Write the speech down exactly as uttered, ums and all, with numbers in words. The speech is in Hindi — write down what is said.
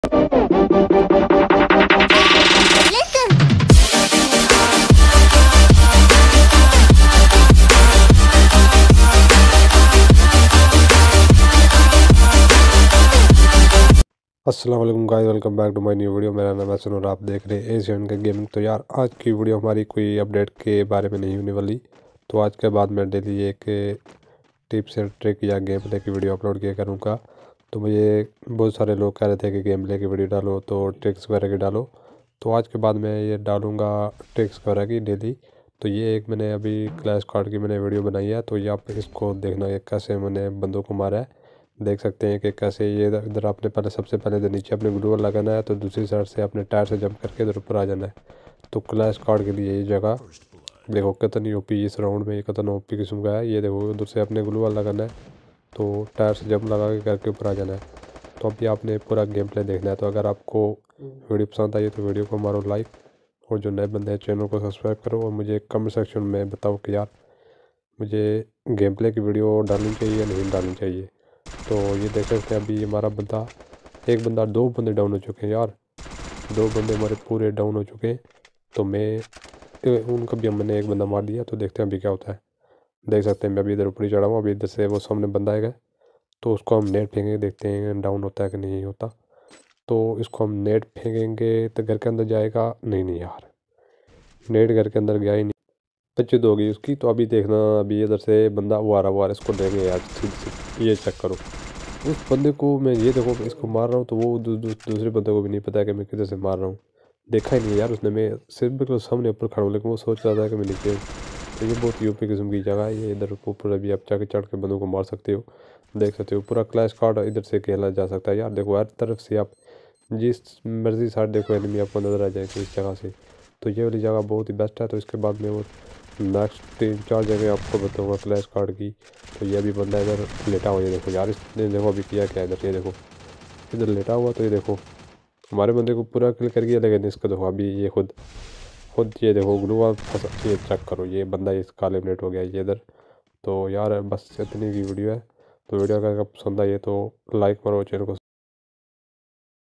अस्सलाम वालेकुम guys, welcome back to my new video. मेरा नाम है सुन और आप देख रहे हैं एशियन का गेमिंग। तो यार आज की वीडियो हमारी कोई अपडेट के बारे में नहीं होने वाली। तो आज के बाद मैं डेली एक टिप्स एंड ट्रिक या गेम प्ले की वीडियो अपलोड किया करूँगा। तो मुझे बहुत सारे लोग कह रहे थे कि गेम प्ले की वीडियो डालो, तो ट्रिक्स वगैरह की डालो। तो आज के बाद मैं ये डालूँगा ट्रिक्स वगैरह की डेली। तो ये एक मैंने अभी क्लैश कार्ड की मैंने वीडियो बनाई है, तो ये आप इसको देखना है कैसे मैंने बंदों को मारा है। देख सकते हैं कि कैसे ये इधर आपने पहले सबसे पहले तो नीचे अपने ग्लू वॉल लगाना है, तो दूसरी साइड से अपने टायर से जंप करके इधर ऊपर आ जाना है। तो क्लैश कार्ड के लिए ये जगह देखो कितनी ओपी इस राउंड में, ये कितना ओपी किस्म का है। ये देखो उधर से अपने ग्लू वॉल लगाना है, तो टायर से जंप लगा के करके ऊपर आ जाना है। तो अभी आपने पूरा गेम प्ले देखना है। तो अगर आपको वीडियो पसंद आई तो वीडियो को मारो लाइक, और जो नए बंदे हैं चैनल को सब्सक्राइब करो, और मुझे कमेंट सेक्शन में बताओ कि यार मुझे गेम प्ले की वीडियो डालनी चाहिए या नहीं डालनी चाहिए। तो ये देख सकते हैं अभी हमारा बंदा एक बंदा दो बंदे डाउन हो चुके हैं यार, दो बंदे हमारे पूरे डाउन हो चुके हैं। तो मैं उनका भी मैंने एक बंदा मार दिया। तो देखते हैं अभी क्या होता है। देख सकते हैं मैं अभी इधर ऊपर ही चढ़ा हूँ। अभी इधर से वो सामने बंदा आएगा, तो उसको हम नेट फेंकेंगे, देखते हैं डाउन होता है कि नहीं होता। तो इसको हम नेट फेंकेंगे तो घर के अंदर जाएगा। नहीं नहीं यार, नेट घर के अंदर गया ही नहीं, पच्चीस हो गई उसकी। तो अभी देखना, अभी इधर से बंदा वो आ रहा वो आ रहा इसको देंगे यार सीधी सीधी। ये चेक करो उस बंदे को, मैं ये देखो इसको मार रहा हूँ, तो वो दू, दू, दूसरे बंदे को भी नहीं पता है कि मैं किधर से मार रहा हूँ। देखा ही नहीं यार उसने, मैं सिर्फ बिल्कुल सामने ऊपर खड़ा हूँ, लेकिन वो सोच रहा था कि मैं नीचे हूँ। तो ये बहुत यूपी किस्म की जगह है ये। इधर ऊपर अभी आप जाके चढ़ के बंदों को मार सकते हो। देख सकते हो पूरा क्लैश कार्ड इधर से खेला जा सकता है यार। देखो हर तरफ से आप जिस मर्जी साइड देखो एनिमी आपको नज़र आ जाएगी इस जगह से। तो ये वाली जगह बहुत ही बेस्ट है। तो इसके बाद में वो नेक्स्ट तीन चार जगह आपको बताऊँगा क्लैश कार्ड की। तो ये अभी बंदा इधर लेटा हुआ, ये देखो यार इसने देखो अभी किया क्या इधर, ये देखो इधर लेटा हुआ। तो ये देखो हमारे बंदे को पूरा किल कर गया, लेकिन इसको देखो अभी ये खुद खुद ये देखो ग्लू वॉल फंसा। ये चेक करो ये बंदा इस काले मिनट हो गया ये इधर। तो यार बस इतनी की वीडियो है। तो वीडियो अगर पसंद आई है तो लाइक करो, चैनल को